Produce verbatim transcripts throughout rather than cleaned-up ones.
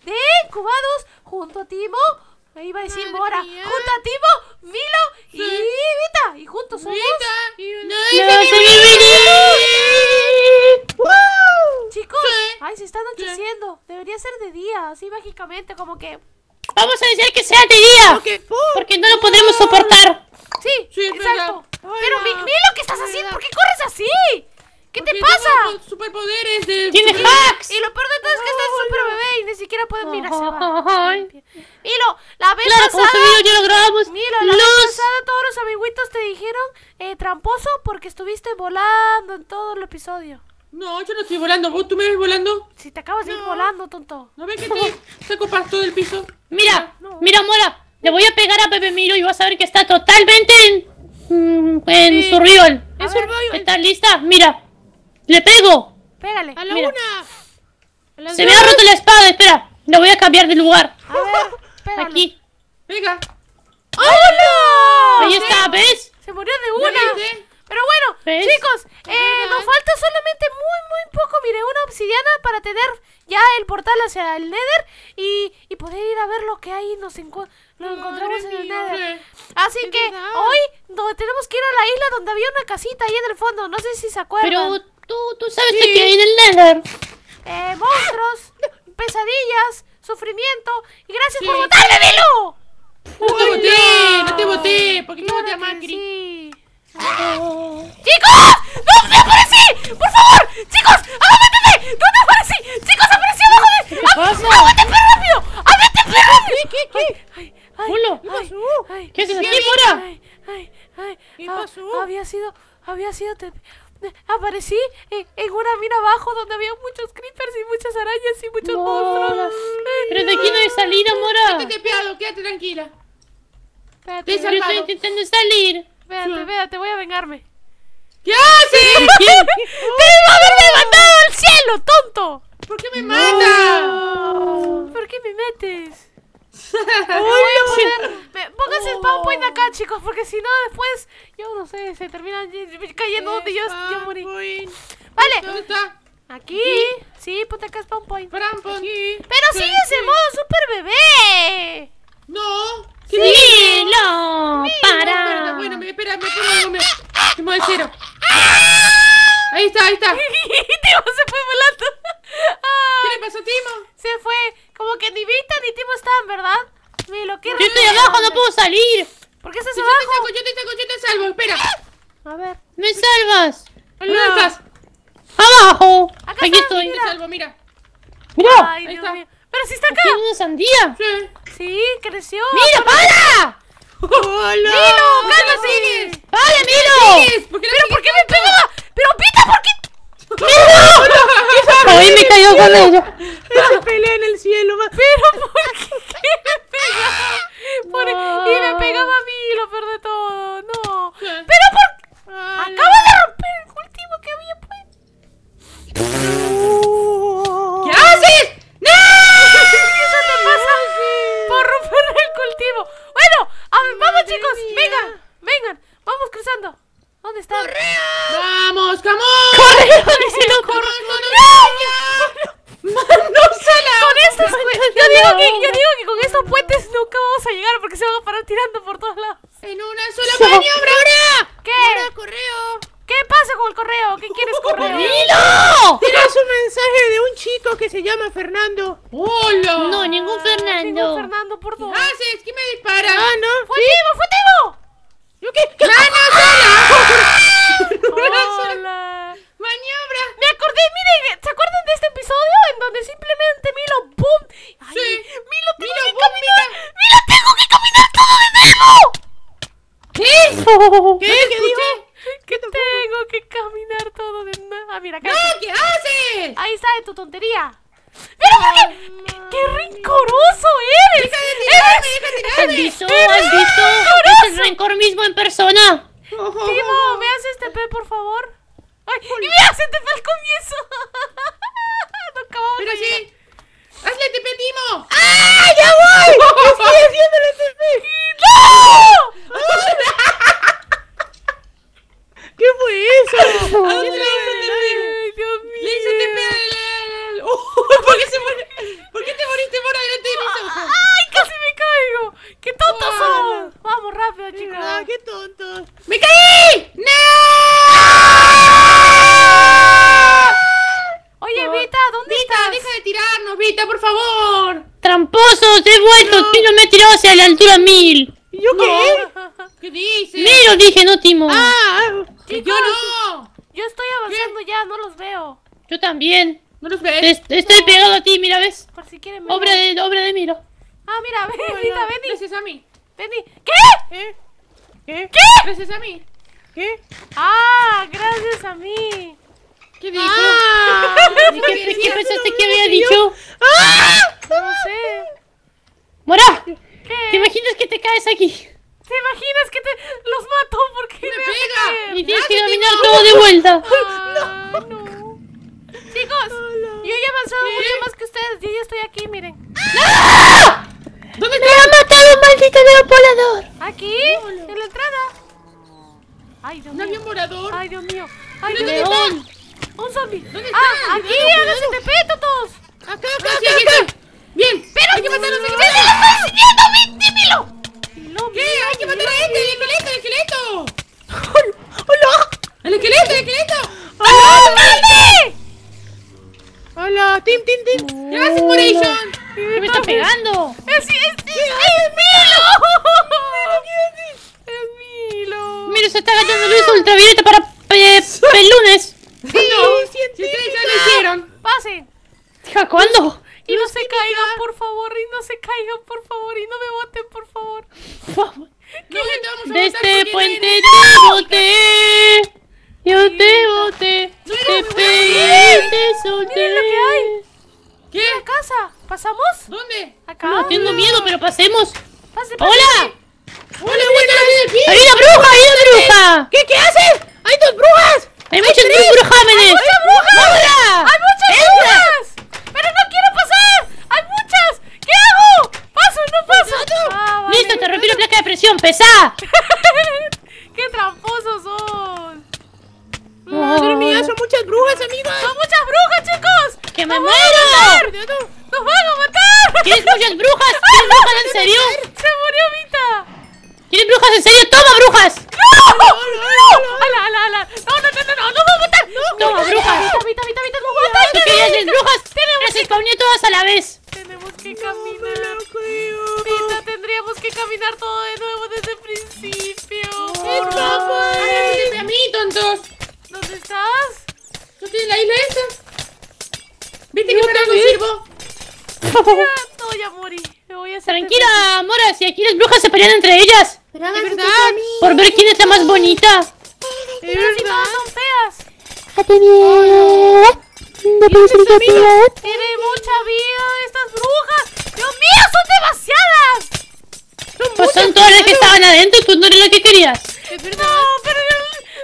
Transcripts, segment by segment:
de Incubados junto a Timo. Ahí va a decir Mora. Junto a Timo, Milo y Vita. Y juntos somos... No, chicos, ay, se está anocheciendo. Debería ser de día, así mágicamente, como que... Vamos a decir que sea de día, porque no lo podremos soportar. Sí, Sí, exacto. venga. Pero Venga. Milo, ¿qué estás haciendo? ¿Por qué corres así? ¿Qué te Porque pasa? tengo superpoderes de... ¡Tiene hacks! Y lo peor de todo es que estás súper bebé y ni siquiera puedes mirar. Se va. Ay. Milo, la vez Claro, como pasada... ese video ya lo grabamos. Milo, la vez Luz. pasada todos los amiguitos te dijeron eh, tramposo porque estuviste volando en todo el episodio. No, yo no estoy volando. ¿Vos tú me ves volando? Si te acabas de ir No. volando, tonto. ¿No ves que te saco pasto del piso? Mira, No. mira, Mora. Le voy a pegar a Pepe Milo y vas a ver que está totalmente en, mm, en Sí. survival. A Es ver. survival. ¿Estás lista? Mira. Le pego. Pégale. A la Mira. una. A la Se dos. me ha roto la espada. Espera. La voy a cambiar de lugar. A ver, pégale. Aquí. Venga. ¡Hola! Ahí está, ¿ves? Se murió de ¿Ya una. viste? Pero bueno, ¿Ves? chicos, eh, ¿Verdad? nos falta solamente muy, muy poco, mire, una obsidiana para tener ya el portal hacia el Nether y, y poder ir a ver lo que hay, nos encu lo encontramos en el mía, Nether. sí. Así Es que verdad. hoy donde tenemos que ir a la isla donde había una casita ahí en el fondo, no sé si se acuerdan. Pero tú, tú sabes Sí. que hay en el Nether. Eh, monstruos, pesadillas, sufrimiento y gracias Sí. por votarme, Milo. No te boté, no te boté. ¿Por qué te Claro boté a que Macri? sí. ¡Chicos! ¡No, me aparecí! ¡Por favor! ¡Chicos! ¡Aguántenme! ¿Dónde aparecí? ¡Chicos, aparecí abajo de... ¿Qué pasa? ¡Aguántenme rápido! ¡Aguántenme rápido! ¿Qué, qué? Ay, ay, Hola. ay, pasó? ay, ¿Qué haces ay, aquí, ay, Mora? ay, ay, ay, ¿Qué ah, pasó? Había sido... Había sido... te- Aparecí en, en una mina abajo donde había muchos creepers y muchas arañas y muchos Mora. monstruos. Pero de aquí no hay salida, Mora. Quédate piado, quédate tranquila. Espérate, Te Yo estoy salvado. intentando salir. espérate, espérate, voy a vengarme. ¿Qué haces? ¡Debes haberme mandado al cielo, tonto! ¿Por qué me mata? ¿Por qué me metes? Me voy a poner- me- Pónganse spawn point acá, chicos, porque si no después, yo no sé, se terminan y- cayendo donde yo, yo morí. Point. Vale, ¿Dónde está? aquí, sí, ponte acá spawn point. Fran, pon. Pero Sí, sigues en sí. modo super bebé. No. ¿Qué Sí, dices? no, Espera, para. bueno, me espera, me pongo algo, me... Timo de cero. Ahí está, ahí está. Timo se fue volando. ¿Qué Ay, le pasó a Timo? se fue, como que ni Vita ni Timo están, ¿verdad? Milo, qué Yo estoy raro. abajo, no puedo salir. ¿Por qué estás Yo te abajo? saco, yo te saco, yo te salvo, espera. A ver. ¿Me salvas? ¿Dónde estás? Abajo. Acá Aquí está, estoy. Te salvo, mira. Mira. Ay, ahí Dios está. mío. Pero si está acá. Tiene una sandía. Sí. Sí, creció. ¡Mira, para! ¡Hola! Milo, ¿Por qué cálmate. lo sigues? ¡Para, Milo! ¿Sigues? ¿Por qué lo ¿Pero sigues por qué me tanto? pegaba? ¡Pero Pita, por qué! Ahí me cayó con ella. Se pelea en el cielo. va. ¿Pero por qué, ¿Qué me pegaba? Por- Y me pegaba a mí, lo peor de todo. No. ¿Qué? ¿Pero por qué? Hola. Acabo de romper el cultivo que había pues. ¿Qué haces? ¡No! Eso te pasa por romper el cultivo. Bueno, a ver, vamos, Madre chicos. mía. Vengan, vengan. Vamos cruzando. ¿Dónde están? ¡Vamos, camón! ¡Corre! ¡Dice no corre! Con estos puentes, yo digo que, yo digo que con estos puentes nunca vamos a llegar porque se van a parar tirando por todos lados. En una sola maniobra ahora. ¿Qué? Ahora, correo. ¿Qué pasa con el correo? ¿Qué quieres, correo? ¡Milo! Tienes un mensaje de un chico que se llama Fernando. ¡Hola! No, ningún Tengo Fernando. Fernando por ¿Qué dos. haces? ¿Quién me dispara? Ah, no. ¡Fue Timo, fue Timo! ¿Yo qué? ¿Qué? ¡Mano sola! Hola. ¡Maniobra! Me acordé, miren, ¿se acuerdan de este episodio en donde simplemente Milo, boom? Ay, Sí. Milo, tengo Milo, que boom, caminar. mira. Milo, tengo que caminar todo de nuevo. ¿Qué? ¿Qué? ¿Qué dijo? Que tengo que caminar todo de nuevo. Ah, mira, acá. ¡No! ¿Qué haces? Ahí está, de tu tontería. ¡Pero por qué! ¡Qué, qué rencoroso eres! ¡Deja de tirarme! ¡Deja de ¿Has tirarme! visto? ¿Has visto? Es el rencor mismo en persona. Timo, ¿me haces T P, por favor? ¡Ay! ¡Y me haces T P al comienzo! Nunca vamos ¡Pero a llegar. sí! ¡Hazle T P, Timo! ¡Ah, ya voy! ¡Estoy haciéndole T P! ¡No! ¿Qué fue eso? ¿A dónde le hizo T P? ¡Ay, Dios mío! Le hizo T P al... al- ¡Oh! ¿Por qué se murió? ¿Por qué te moriste, Mora, favor! ¡Tramposos! ¡He vuelto! No. Timo me ha tirado hacia la altura mil. ¿Y yo qué? ¿Qué dices? Miro, dije, no Timo. Ah, ¡Que yo no! Yo estoy avanzando ya, no los veo. Yo también. ¿No los ves? Es- estoy pegado a ti, mira, ¿ves? Por si quieren ver. Obra de, obra de Miro. Ah, mira, ven, Rita, ven. Gracias a mí. Ven. ¿Qué? ¿qué? ¿Qué? Gracias a mí. ¿Qué? Ah, gracias a mí. ¿Qué dijo? Ah, ¿Y ¿Qué, qué pensaste que había dicho? No sé. ¡Mora! ¿Qué? ¿Te imaginas que te caes aquí? ¿Te imaginas que te los mato porque me, ¡Me hace pega! caer? Y tienes que caminar todo de vuelta. Ah, no. Chicos, yo ya he avanzado mucho más que ustedes. Yo ya estoy aquí, miren. ¿Dónde ¡Me ha matado un maldito deambulador! Aquí, en la entrada. Ay, Dios ¿Un mío. avión volador? Ay, Dios mío. Ay, ¿Dónde Dios mío. ¡León! Un zombie. ¿Dónde Ah, está? aquí, Cuidado, háganse cuidado. de pe, todos. Acá, acá, acá, acá. Bien, pero hay que matarlos. ¡Sí, sí, lo estoy siguiendo! ¡Ví- ¡Dímelo! Dilo, ¿Qué? Hay que matar a este, el esqueleto, el esqueleto. ¡Hola! El esqueleto, el esqueleto. ¡Ah, vete! ¡Hola! ¡Tim, tim, tim! Gracias, Moration. ¿Qué me está pegando? ¡Es, es, es, es Milo! ¡Es Milo! Mira, se está gastando luz ultravioleta para eh, el lunes. No, si ustedes ya lo hicieron. ¡Pasen! Hija, ¿cuándo? Y no se caigan, por favor, y no se caigan, por favor, y no me boten, por favor. No, te vamos a De botar este porque puente no eres- te boté. Yo te boté. No, no, Te me voy a pegué y te solté. Miren lo que hay. ¿Qué? ¿La casa? ¿Pasamos? ¿Dónde? Acá. No, tengo miedo, pero pasemos. Pase, pase. ¡Hola! ¡Hola, buena! ¡Hay una bruja! ¡Hay una bruja! ¿Qué, qué haces? ¡Hay dos brujas! ¡Hay muchos brujámenes! ¡Muchas brujas! ¡Hola! ¡Hay muchas brujas! ¡Pero no quiero pasar! ¡Hay muchas! ¿Qué hago? ¡Paso, no paso! Ah, vale. ¡Listo! ¡Te rompí la placa de presión! ¡Pesá! ¡Qué tramposos son! Madre mía, son muchas brujas, amigos. ¡Son muchas brujas, chicos! ¡Que me ¡Nos muero! van a matar! ¡Nos van a matar! ¿Quieres muchas brujas? ¿Quieres brujas en serio? ¡Se murió Vita! ¿Quieres brujas en serio? ¡Toma, brujas! ¡No! ¡No! ¡Ala, ala, ala! ¡No, no, no, no! ¡No, no va a matar! Toma, brujas. ¡Vita, Vita, Vita, Vita! ¡Nos mata! ¿Tú querías las brujas? Las spawné todas a la vez. Tenemos que caminar. Vita, tendríamos que caminar todo de nuevo desde el principio. Por favor. ¡Háganse a mí, tontos! ¿Dónde estás? ¿No tienes la isla esa? ¿Viste que para algo sirvo? Ah, no, ya morí. Me voy a hacer Tranquila, Mora, si aquí las brujas se pelean entre ellas Pero háganse verdad. tus amigos. por ver quién es la más bonita. Pero si todas son feas. Tienen mucha vida estas brujas. ¡Dios mío, son demasiadas! Pues son todas las que estaban adentro y tú no eres la que querías. Es verdad. No, pero yo...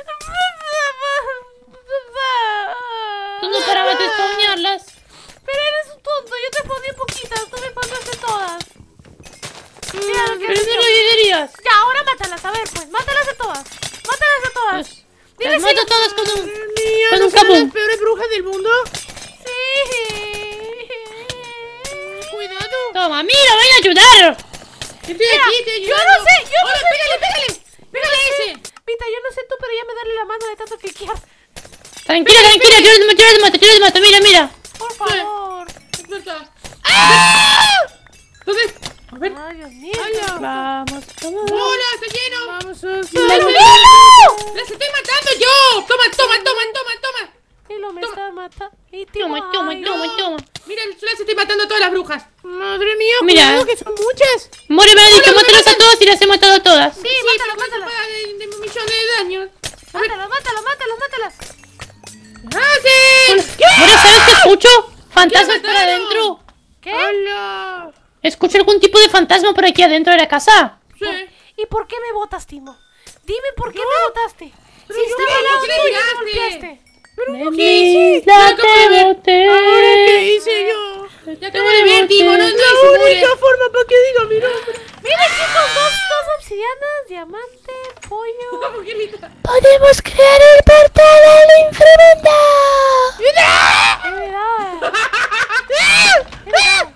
Tú no parabas de spawnearlas. Pero eres un tonto, yo te poní poquitas, tú me pasaste todas. Mira lo que Pero has no hecho. lo querías. Ya, ahora mátalas, a ver pues, mátalas a todas. Mátalas a todas. Pues, Dile las sí. mato todas con un... Madre mía, Con ¿no un serán capón. las peores brujas del mundo? Sí. Cuidado. Toma, mira, ven a ayudar. Estoy Mira, aquí, estoy yo ayudando. no sé, yo no Hola, sé. pégale, pégale. Pégale a ese. Vita, yo no sé tú, pero ya me dale la mano de tanto cliquear. Tranquila, tranquila, yo les mato, yo les mato, yo les mato, mira, mira. Por favor. Explota. ¿Dónde? A ver. Ay, Dios mío. Vamos, vamos. ¡Hola, está lleno! Vamos, ¡Las estoy matando yo! ¡Toma, toma, toma, toma, toma! Hilo me Toma. está matando. Y Timo, Toma, toma, ay, toma, no. toma. Mira, yo las estoy matando a todas las brujas. Madre mía, Mira. cuidado que son muchas. More me ha dicho, mátalas a todas y las he matado a todas. Sí, Sí, mátalas, pero mátalas. para de, de un millón de daños. Mátalas, mátalas, mátalas, mátalas. ¡Hacen! More, ¿sabes qué escucho? Fantasmas ¿Qué por mataron? adentro. ¿Qué? Hola. Escucho algún tipo de fantasma por aquí adentro de la casa. Sí. ¿Y por qué me botas, Timo? Dime por qué me botaste. Pero Si yo estaba al qué, lado ¿por qué tuyo, le me tiraste? golpeaste. De Yo la acabo de ver. te boté. ¿Ahora qué hice yo? Ya acabo de ver, Timo, no, no La disimule. única forma para que diga mi nombre. Mira, chicos, dos, dos obsidianas, diamante, pollo. ¿Cómo que grita? Podemos crear el portal al inframundo. Es verdad. Es verdad.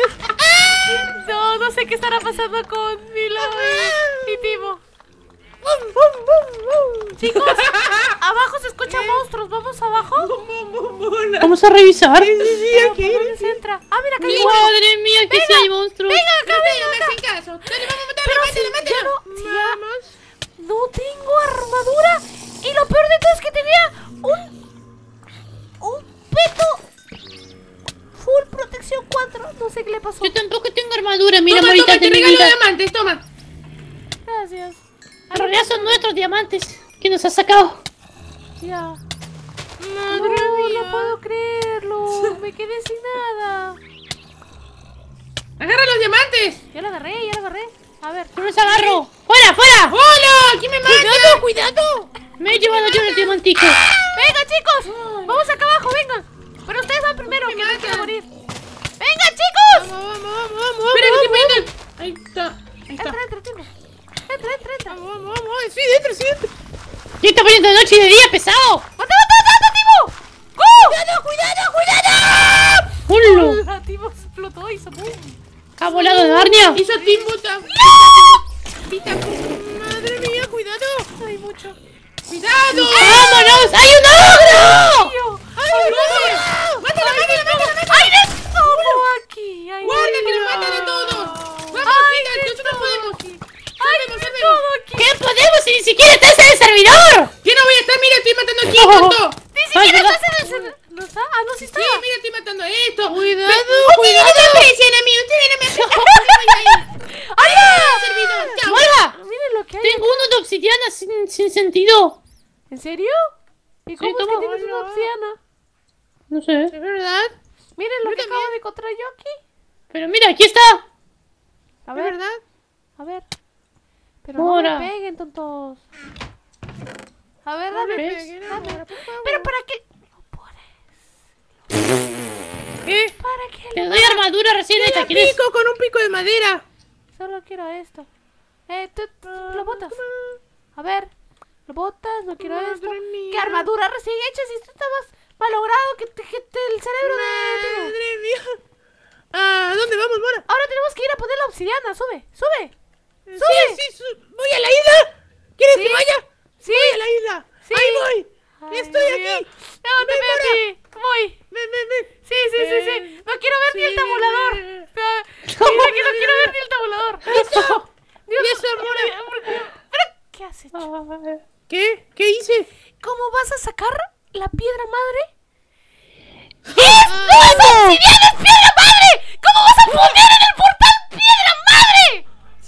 No, no sé qué estará pasando con Milo y, y Timo. Chicos, abajo se escuchan monstruos. ¿Vamos abajo? Vamos a revisar. Sí, sí, sí, aquí. ¿Dónde se entra? Ah, mira, acá hay Mi uno. madre mía, que si hay monstruos. Venga, acá, venga, No acá. me hacen caso. Dale, vamos a matarlo, Pero mátalo, si ya mátalo. no, si ya no tengo armadura. Y lo peor de todo es que tenía un... Un peto full protección cuatro. No sé qué le pasó. Yo tampoco tengo armadura. Mira, Toma, Morita, toma, te de mi regalo vida. diamantes, toma. Gracias. En realidad son nuestros diamantes. ¿Quién nos ha sacado? Ya. Madre No, mía. no puedo creerlo. Me quedé sin nada. Agarra los diamantes. Ya lo agarré, ya lo agarré. A ver. ¡No los agarro! ¡Fuera, fuera! ¡Hola! ¿Quién me mata? ¡Cuidado! Me he llevado yo el diamantico. Venga, chicos. Vamos acá abajo, vengan. Pero ustedes van primero, que no matan. quiero morir. ¡Venga, chicos! Vamos, vamos, vamos. Espera, que te pegan. Ahí está. Ahí está. Entra, entra, chicos. Entra, entra, entra. Vamos, vamos, vamos. Sí, dentro, sí, dentro. ¿Qué está poniendo de noche y de día, pesado? ¡Mata, mata, mata, mata, Timo! ¡Go! ¡Cuidado, cuidado, ¡Hola! Hola, Timo explotó y hizo boom. ¿Ha volado de Narnia? Hizo Timbuta. Pita. Madre mía, cuidado. Hay mucho. ¡Cuidado! ¡Vámonos! ¡Hay un ogro! Tío. ¡Ay, no! ¡Mátalo, mátalo, mátalo! ¡Hay de todo aquí! ¡Hay ¡Guarda de que lo todo! matan a todos! ¡Vamos, ¡Hay Pita! de ¡Nosotros todo podemos! aquí! ¡Hay ¡Salvemos, de salvemos! todo aquí! ¿Qué podemos si ni siquiera estás en el servidor? ¡Yo no voy a estar! ¡Mira, estoy matando aquí, tonto! ¡Ni Ay, siquiera ¿verdad? estás en el server! ¿No está? Ah, no, sí está. Sí, mira, estoy matando a esto. Cuidado, Ustedes cuidado. no me aprecian a mí, ustedes no me aprecian. ¡Hala! Servidor, chao. ¡Hola! Miren lo que hay. Tengo uno de obsidiana sin, sin sentido. ¿En serio? ¿Y cómo es que toma. tienes una obsidiana? No sé. ¿Es verdad? Miren lo Yo que también. acabo de encontrar yo aquí. Pero mira, aquí está. A ¿Es ver, verdad? a ver. Pero no Ahora. me peguen, tontos. A ver, No dame. me ¿Ves? peguen dame. ahora, por favor. Pero ¿para qué? Lo pones. ¿Qué? ¿Para qué? Te doy armadura recién hecha. Mira, ¿Quieres? pico con un pico de madera. Solo quiero esto. Eh, tú, tú lo botas. A ver. Lo botas, no quiero Madre esto. mía. ¿Qué armadura recién hecha si tú estabas malogrado? Que te, que te- el cerebro de... Timo. Madre mía. Ah, ¿dónde vamos, Mora? Ahora tenemos que ir a poner la obsidiana. Sube, sube. Sí, sí, su- voy a la isla. ¿Quieres ¿Sí? que vaya? Sí. Voy a la isla. Sí. Ahí voy. Ay, Estoy Dios aquí. mío. Levántate Ven, a ti. Voy. Ven, ven, ven. Sí, sí, sí, sí. Ven. No quiero ver ni el Sí, tabulador. ven. Ah, Mira que no quiero ver ni el tabulador. Eso. Dios, Y eso, Mora. ¿Pero qué has hecho? ¿Qué? ¿Qué hice? ¿Cómo vas a sacar la piedra madre? ¡Es! ¡No es obsidiana, es piedra madre! ¿Cómo vas a poner en el portal piedra madre?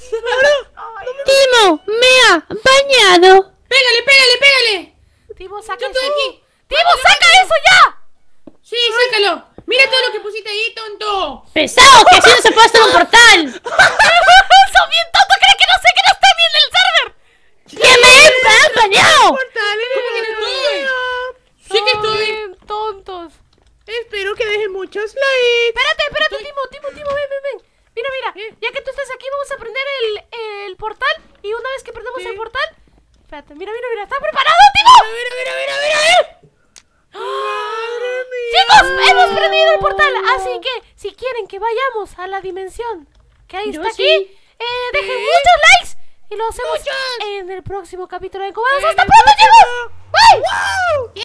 Timo, me ha bañado. ¡Pégale, pégale, pégale! Timo, saca Yo estoy eso. aquí. ¡Timo, saca eso ya! Sí, sácalo. Mira todo lo que pusiste ahí, tonto. ¡Pesado! ¡Que así no se puede hacer un portal! ¡Son bien tontos! ¿Creen que no sé que no está ni en el server? ¡Ya me he bañado! Portales, ¿cómo que no estoy? Sí que Son estoy. bien tontos. Espero que dejen muchos likes. Espérate, espérate, Timo, Timo, Timo, ven, ven, ven. Mira, mira, ya que tú estás aquí, vamos a prender el, el portal. Y una vez que prendamos Sí. el portal. Espérate, mira, mira, mira, ¿está preparado, Timo? A ver, a ver, a ver, a ver, a ver. Madre mía. Chicos, hemos prendido el portal. Así que, si quieren que vayamos a la dimensión que ahí Yo está sí. aquí, eh, dejen Sí. muchos likes. Y lo hacemos Muchos. en el próximo capítulo de Comandos. En ¡Hasta el pronto, próximo. chicos! ¡Bye! ¡Wow!